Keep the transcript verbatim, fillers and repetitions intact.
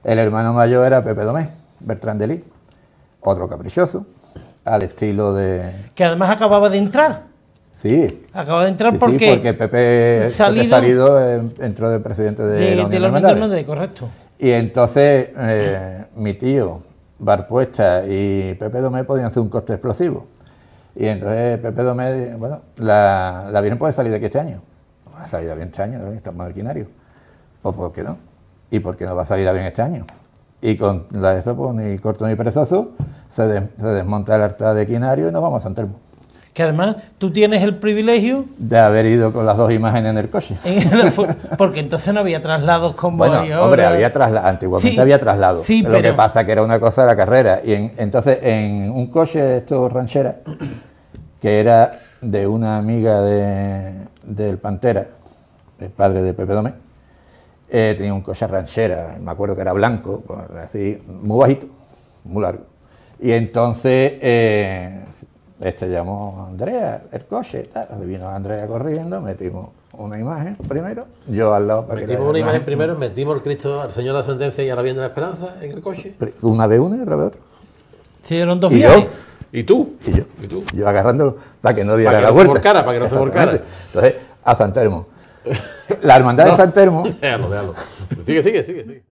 El hermano mayor era Pepe Domé, Bertrán de Lis, otro caprichoso, al estilo de... Que además acababa de entrar. Sí. Acaba de entrar sí, porque... Sí, porque Pepe Salido, Pepe Salido eh, entró de presidente de, de la Unión de, la Unión de Hermandades, correcto. Y entonces eh, mi tío, Barpuesta y Pepe Domé podían hacer un coste explosivo. Y entonces Pepe Domé, bueno, la, la Virgen puede salir de aquí este año. Va a salir bien este año, ¿no? Estamos maquinarios. Pues ¿por qué no? ¿Y por qué no va a salir bien este año? Y con la de eso, pues ni corto ni perezoso, se, de, se desmonta el altar de quinario y nos vamos a San Telmo. Que además tú tienes el privilegio... de haber ido con las dos imágenes en el coche. Porque entonces no había traslados como bueno, hay ahora. Hombre, había traslado, antiguamente sí, había traslado. Sí, Lo pero... que pasa que era una cosa de la carrera. Y en, entonces en un coche, esto ranchera, que era de una amiga de, del Pantera, el padre de Pepe Domé, eh, tenía un coche ranchera, me acuerdo que era blanco, así, muy bajito, muy largo. Y entonces... Eh, Este llamó a Andrea, el coche, tal. Vino Andrea corriendo, metimos una imagen primero, yo al lado... Para metimos que una imagen, imagen primero, metimos el Cristo, al Señor de la Sentencia y a la Virgen de la Esperanza en el coche. Una vez uno y otra vez otro. Sí, eran dos ¿Y viajes. ¿Y tú? Y yo. ¿Y tú? Yo agarrándolo para que no diera para que la no vuelta. Se volcara, para que no se volcara. Entonces, a San Telmo. La hermandad no. de San Telmo... Déjalo, déjalo. Sigue, sigue, sigue, sigue.